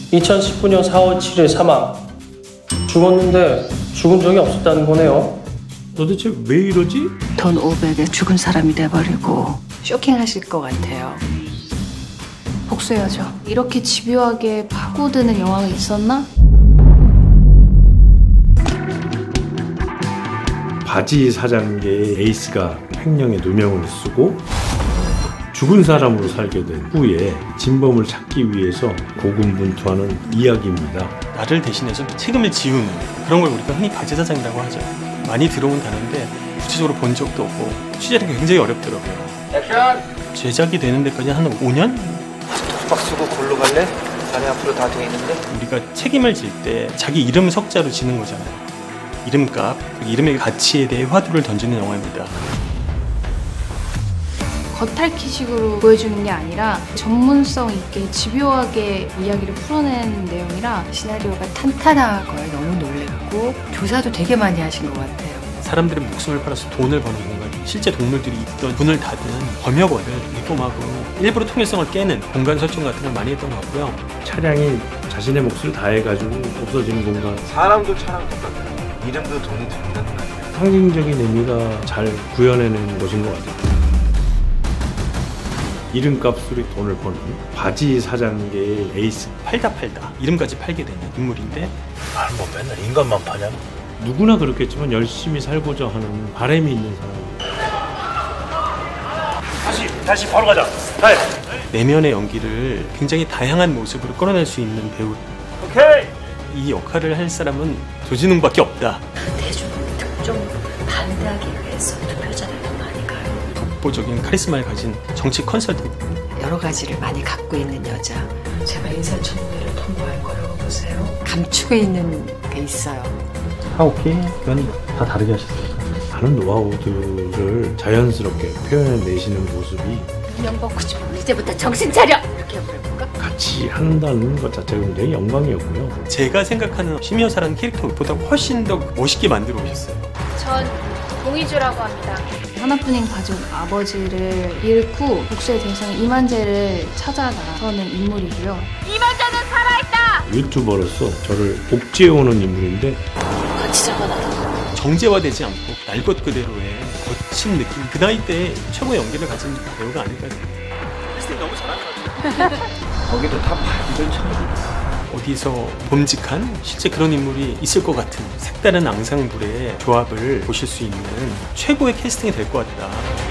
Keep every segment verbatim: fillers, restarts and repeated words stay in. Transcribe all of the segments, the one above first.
이천십구 년 사월 칠일 사망. 죽었는데 죽은 적이 없었다는 거네요. 도대체 왜 이러지? 돈 오백에 죽은 사람이 돼버리고 쇼킹하실 것 같아요. 복수해야죠. 이렇게 집요하게 파고드는 영화가 있었나? 바지 사장계의 에이스가 횡령의 누명을 쓰고 죽은 사람으로 살게 된 후에 진범을 찾기 위해서 고군분투하는 이야기입니다. 나를 대신해서 책임을 지우는 그런 걸 우리가 흔히 바지 사장이라고 하죠. 많이 들어온 단어인데 구체적으로 본 적도 없고 취재하기 굉장히 어렵더라고요. 액션! 제작이 되는 데까지 한 오 년? 박 쓰고 골로 갈래? 자네 앞으로 다 돼 있는데? 우리가 책임을 질 때 자기 이름 석자로 지는 거잖아요. 이름값, 이름의 가치에 대해 화두를 던지는 영화입니다. 겉핥기식으로 보여주는 게 아니라 전문성 있게 집요하게 이야기를 풀어낸 내용이라 시나리오가 탄탄하고요. 너무 놀랬고 조사도 되게 많이 하신 것 같아요. 사람들의 목숨을 팔아서 돈을 버는 공간, 실제 동물들이 있던 문을 닫은 검역원을 리폼하고 일부러 통일성을 깨는 공간 설정 같은 걸 많이 했던 것 같고요. 차량이 자신의 몫을 다해가지고 없어지는 공간. 사람도 차랑 똑같아요. 이름도 돈이 된다는 말이에요. 상징적인 의미가 잘 구현해낸 것인 것 같아요. 이름값으로 돈을 버는 바지 사장계의 에이스. 팔다 팔다 이름까지 팔게 되는 인물인데 아, 뭐 맨날 인간만 파냐? 누구나 그렇겠지만 열심히 살고자 하는 바람이 있는 사람. 다시 다시 바로 가자. 네. 내면의 연기를 굉장히 다양한 모습으로 끌어낼 수 있는 배우. 오케이. 이 역할을 할 사람은 조진웅밖에 없다. 대중 특종으로 반대하기 위해서 투표자를 더 많이 가요. 독보적인 카리스마를 가진 정치 컨설팅. 여러 가지를 많이 갖고 있는 여자. 제가 인사청문회를 통과할 거라고 보세요? 감추고 있는 게 있어요. 아 오케이. 그건 다 다르게 하셨어요. 많은 노하우들을 자연스럽게 표현해내시는 모습이 명 벗고 뭐 이제부터 정신 차려! 이렇게 해볼까? 같이 한다는 것 자체가 굉장히 영광이었고요. 제가 생각하는 심여사라는 캐릭터보다 훨씬 더 멋있게 만들어 오셨어요. 전 공희주라고 합니다. 하나뿐인 가족 아버지를 잃고 복수의 대상 이만재를 찾아 나서는 인물이고요. 이만재는 살아있다! 유튜버로서 저를 복제해오는 인물인데 같이 잡아놔. 정제화되지 않고 날 것 그대로의 거친 느낌. 그 나이 때 최고의 연기를 가진 배우가 아닐까. 캐스팅 너무 잘하는 것 같아요. 거기도 다 바지를 참. 어디서 봄직한 실제 그런 인물이 있을 것 같은 색다른 앙상블의 조합을 보실 수 있는 최고의 캐스팅이 될 것 같다.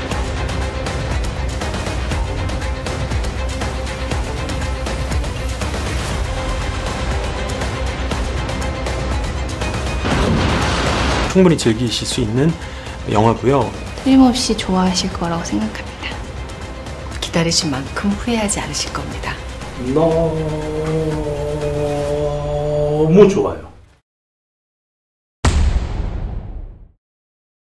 충분히 즐기실 수 있는 영화고요. 틀림없이 좋아하실 거라고 생각합니다. 기다리신 만큼 후회하지 않으실 겁니다. 너무 좋아요.